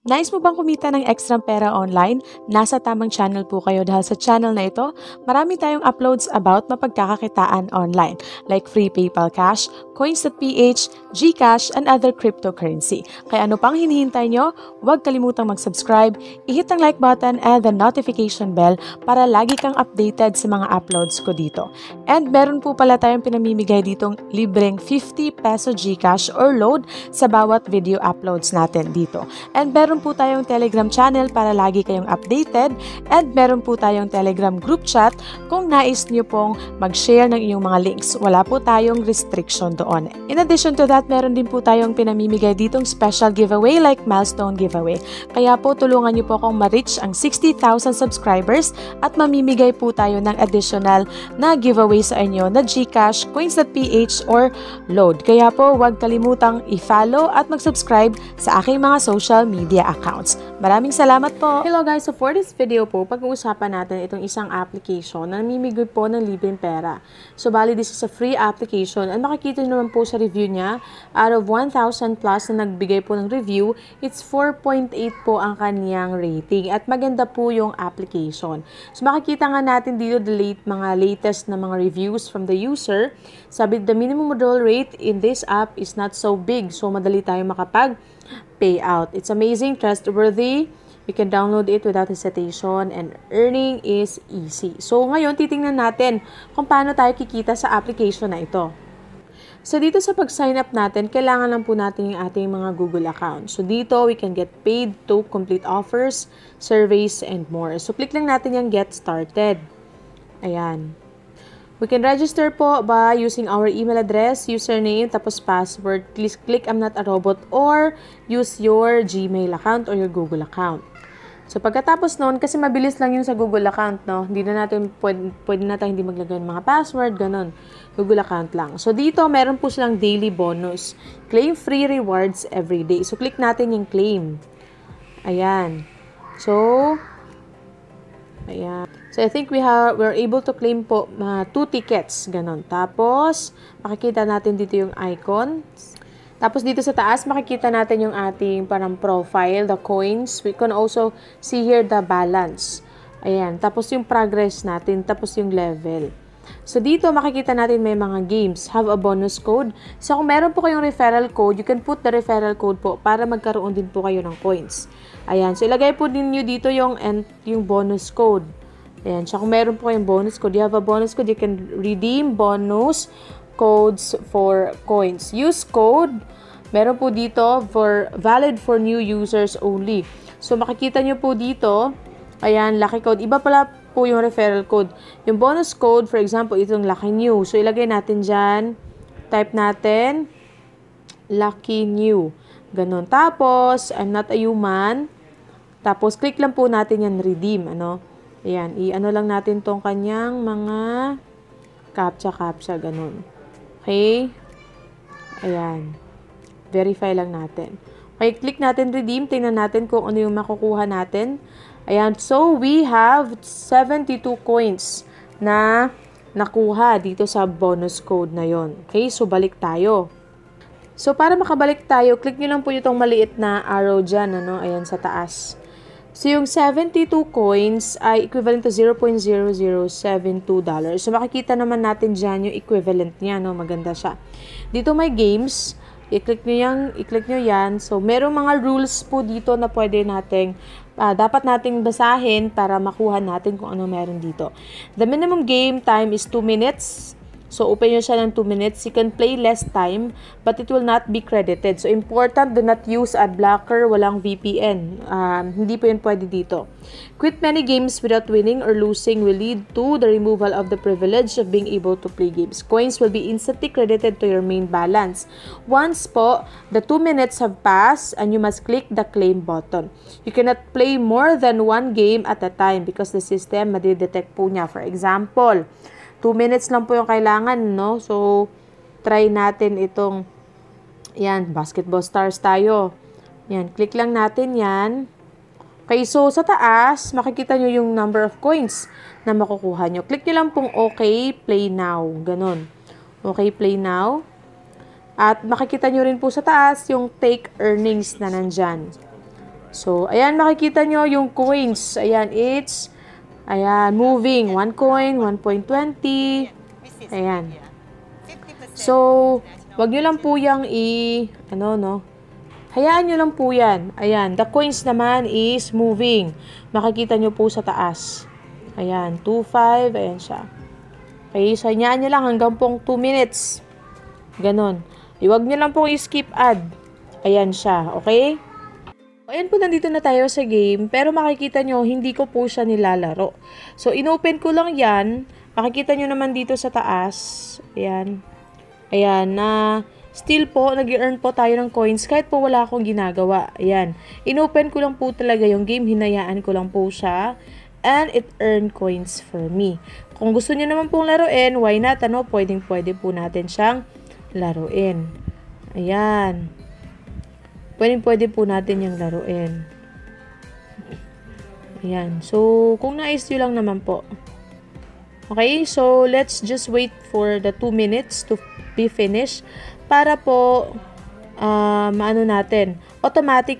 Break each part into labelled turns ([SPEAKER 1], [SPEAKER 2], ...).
[SPEAKER 1] Nais mo bang kumita ng extra pera online? Nasa tamang channel po kayo dahil sa channel na ito, marami tayong uploads about mapagkakakitaan online like free PayPal Cash, Coins.ph, GCash, and other cryptocurrency. Kaya ano pang hinihintay nyo? Huwag kalimutang mag-subscribe, i-hit ang like button and the notification bell para lagi kang updated sa mga uploads ko dito. And meron po pala tayong pinamimigay ditong libreng 50 peso GCash or load sa bawat video uploads natin dito. And meron po tayong Telegram channel para lagi kayong updated and meron po tayong Telegram group chat kung nais niyo pong mag-share ng inyong mga links. Wala po tayong restriction doon. In addition to that, meron din po tayong pinamimigay ditong special giveaway like milestone giveaway. Kaya po tulungan niyo po akong ma-reach ang 60,000 subscribers at mamimigay po tayo ng additional na giveaway sa inyo na GCash, Coins.ph or load. Kaya po huwag kalimutang i-follow at mag-subscribe sa aking mga social media accounts. Maraming salamat po! Hello guys! So for this video po, pag-uusapan natin itong isang application na namimigay po ng libreng pera. So bali, this is a free application and makikita nyo naman po sa review niya, out of 1,000 plus na nagbigay po ng review, it's 4.8 po ang kaniyang rating at maganda po yung application. So makikita nga natin dito mga latest na mga reviews from the user. Sabi, the minimum withdrawal rate in this app is not so big. So madali tayong payout. It's amazing, trustworthy. You can download it without hesitation and earning is easy. So ngayon, titingnan natin kung paano tayo kikita sa application na ito. So dito sa pag-sign up natin, kailangan lang po natin yung ating mga Google account. So dito, we can get paid to complete offers, surveys, and more. So click lang natin yung get started. Ayan. We can register po by using our email address, username, tapos password. Please click I'm not a robot or use your Gmail account or your Google account. So pagkatapos noon, kasi mabilis lang yun sa Google account, no? Hindi na natin, pwede natin hindi maglagay ng mga password, ganun. Google account lang. So dito, meron po silang daily bonus. Claim free rewards every day. So click natin yung claim. Ayan. So, ayan. So, I think we're able to claim po 2 tickets. Ganon. Tapos, makikita natin dito yung icon. Tapos, dito sa taas, makikita natin yung ating parang profile, the coins. We can also see here the balance. Ayan. Tapos, yung progress natin. Tapos, yung level. So, dito makikita natin may mga games. Have a bonus code. So, kung meron po kayong referral code, you can put the referral code po para magkaroon din po kayo ng coins. Ayan. So, ilagay po din nyo dito yung bonus code. Ayan. So, kung meron po kayong bonus code, you have a bonus code, you can redeem bonus codes for coins. Use code. Meron po dito valid for new users only. So, makikita nyo po dito, ayan, lucky code. Iba pala po yung referral code. Yung bonus code, for example, itong lucky new. So, ilagay natin dyan. Type natin, lucky new. Ganon. Tapos, I'm not a human. Tapos, click lang po natin yan, redeem. Ayan, i-ano lang natin tong kanyang mga captcha, ganun. Okay? Ayan. Verify lang natin. Okay, click natin redeem. Tingnan natin kung ano yung makukuha natin. Ayan, so we have 72 coins na nakuha dito sa bonus code na yon. Okay, so balik tayo. So, para makabalik tayo, click nyo lang po itong maliit na arrow dyan, ayan, sa taas. So, yung 72 coins ay equivalent to $0.0072. So, makikita naman natin dyan yung equivalent niya, maganda siya. Dito may games. I-click nyo yan. So, merong mga rules po dito na pwede nating, dapat nating basahin para makuha natin kung ano meron dito. The minimum game time is 2 minutes. So, open nyo siya ng 2 minutes. You can play less time, but it will not be credited. So, important, do not use ad blocker, walang VPN. Hindi po yun pwede dito. Quit many games without winning or losing will lead to the removal of the privilege of being able to play games. Coins will be instantly credited to your main balance. Once po, the 2 minutes have passed and you must click the claim button. You cannot play more than 1 game at a time because the system madidetect po niya. For example, 2 minutes lang po yung kailangan, So, try natin itong, yan, basketball stars tayo. Yan, click lang natin yan. Okay, so sa taas, makikita nyo yung number of coins na makukuha nyo. Click nyo lang pong okay, play now. Ganon. Okay, play now. At makikita nyo rin po sa taas yung take earnings na nandyan. So, ayan, makikita nyo yung coins. Ayan, ayan, moving. 1 coin, 1.20. Ayan. So, wag nyo lang po yung hayaan nyo lang po yan. Ayan, the coins naman is moving. Makikita nyo po sa taas. Ayan, 2.5, ayan siya. Okay, so hayaan nyo lang hanggang pong 2 minutes. Ganon. Iwag nyo lang pong i-skip ad. Ayan siya, okay? Ayan po, nandito na tayo sa game, pero makikita nyo, hindi ko po siya nilalaro. So, inopen ko lang yan. Makikita nyo naman dito sa taas. Ayan. Ayan, still po, nag-earn po tayo ng coins kahit po wala akong ginagawa. Ayan. Inopen ko lang po talaga yung game, hinayaan ko lang po siya. And it earned coins for me. Kung gusto niyo naman pong laruin, why not? Pwede po natin siyang laruin. Ayan. Pwede po natin yung laruin. Ayan. So, kung nais nyo lang naman po. Okay, so let's just wait for the 2 minutes to be finished para po natin automatic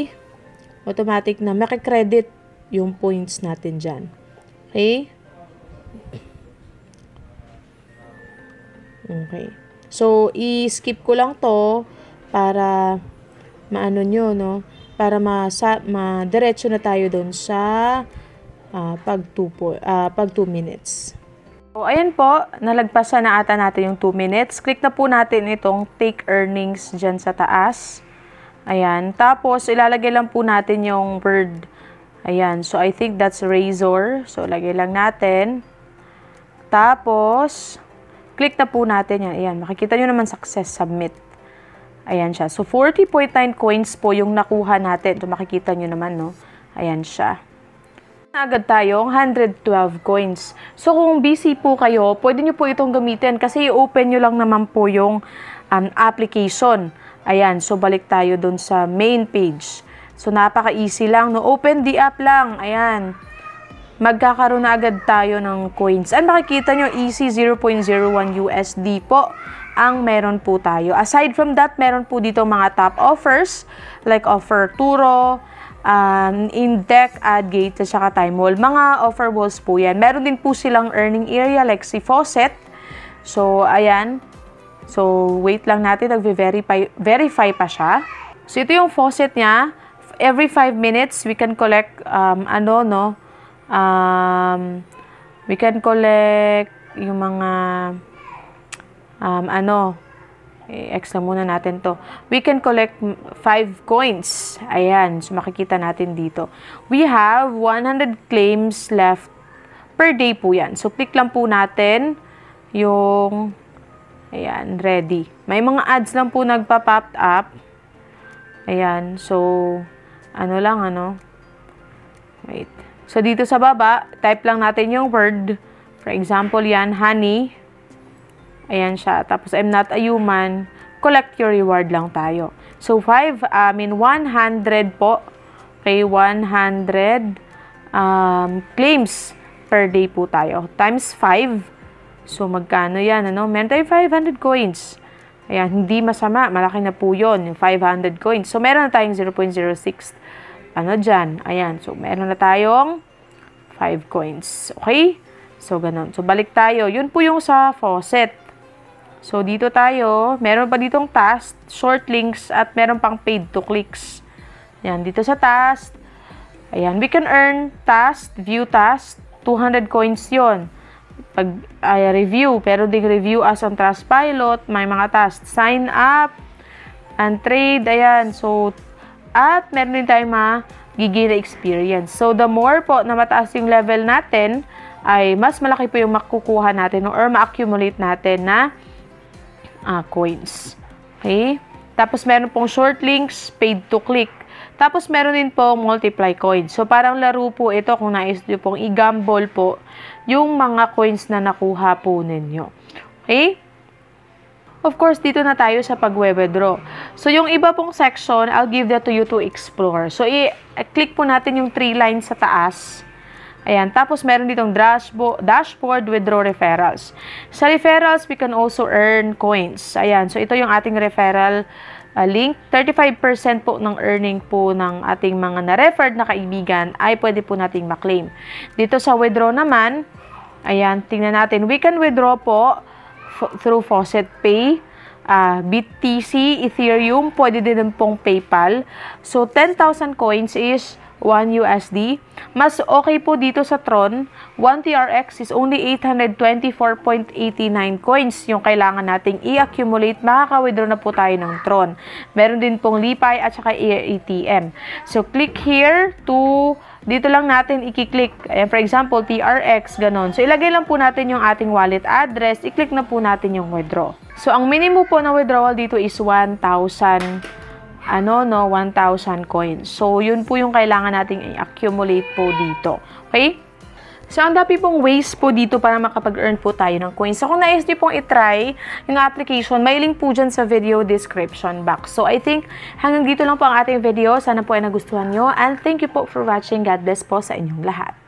[SPEAKER 1] na makikredit yung points natin dyan. Okay? Okay. So, i-skip ko lang to para para diretso na tayo doon sa pag 2 minutes. So, ayan po, nalagpasan na ata natin yung 2 minutes. Click na po natin itong take earnings dyan sa taas. Ayan. Tapos, ilalagay lang po natin yung word. Ayan. So, I think that's razor. So, lagay lang natin. Tapos, click na po natin yan. Ayan. Makikita nyo naman success, submit. Ayan siya. So, 40.9 coins po yung nakuha natin. So, makikita nyo naman, no? Ayan siya. Agad tayong 112 coins. So, kung busy po kayo, pwede nyo po itong gamitin kasi i-open nyo lang naman po yung application. Ayan, so balik tayo dun sa main page. So, napaka-easy lang. No? Open the app lang. Ayan. Magkakaroon na agad tayo ng coins. And makikita nyo, easy 0.01 USD po ang meron po tayo. Aside from that, meron po dito mga top offers like offer Turo, Indec, Adgate, at saka Time Wall. Mga offer walls po yan. Meron din po silang earning area like si Faucet. So, ayan. So, wait lang natin. Nag-verify pa siya. So, ito yung faucet niya. Every 5 minutes, we can collect, we can collect yung mga, extra muna natin to. We can collect 5 coins. Ayan. So, makikita natin dito. We have 100 claims left per day po yan. So, click lang po natin yung, ayan, ready. May mga ads lang po nagpa-pop up. Ayan. So, wait. So, dito sa baba, type lang natin yung word. For example, yan, honey. Ayan siya. Tapos, I'm not a human. Collect your reward lang tayo. So, 100 po. Okay, 100 claims per day po tayo. Times 5. So, magkano yan? Meron tayo 500 coins. Ayan, hindi masama. Malaki na po yun, yung 500 coins. So, meron na tayong 0.06. Dyan. Ayan. So, meron na tayong 5 coins. Okay? So, ganun. So, balik tayo. Yun po yung sa faucet. So, dito tayo, meron pa ditong task, short links, at meron pang paid to clicks. Yan, dito sa task. Ayan, we can earn task, view task, 200 coins yon. Pag review, pero ding review as on Trustpilot, may mga task, sign up, and trade, ayan. So, at meron din tayong magiging experience. So, the more po na mataas yung level natin, ay mas malaki po yung makukuha natin or ma-accumulate natin na coins. Okay? Tapos, meron pong short links, paid to click. Tapos, meron din pong multiply coins. So, parang laro po ito kung nais nyo pong i-gamble po yung mga coins na nakuha po ninyo. Okay? Of course, dito na tayo sa pag-withdraw. So, yung iba pong section, I'll give that to you to explore. So, i-click po natin yung 3 lines sa taas. Ayan. Tapos, meron ditong dashboard, withdraw referrals. Sa referrals, we can also earn coins. Ayan. So, ito yung ating referral
[SPEAKER 2] link. 35% po ng earning po ng ating mga na-referred na kaibigan ay pwede po nating maklaim. Dito sa withdraw naman, ayan, tingnan natin. We can withdraw po through Faucet Pay, BTC, Ethereum, pwede din pong PayPal. So, 10,000 coins is 1 USD. Mas okay po dito sa Tron, 1 TRX is only 824.89 coins yung kailangan nating i-accumulate. Makaka-withdraw na po tayo ng Tron. Meron din pong Lipay at saka ATM. So, click here to, dito lang natin i-click. For example, TRX, ganon. So, ilagay lang po natin yung ating wallet address. I-click na po natin yung withdraw. So, ang minimum po na withdrawal dito is 1,000 coins. So, yun po yung kailangan nating i-accumulate po dito. Okay? So, ang dami pong ways po dito para makapag-earn po tayo ng coins. So, kung nais niyo pong itry yung application, may link po dyan sa video description box. So, I think hanggang dito lang po ang ating video. Sana po ay nagustuhan nyo. And thank you po for watching. God bless po sa inyong lahat.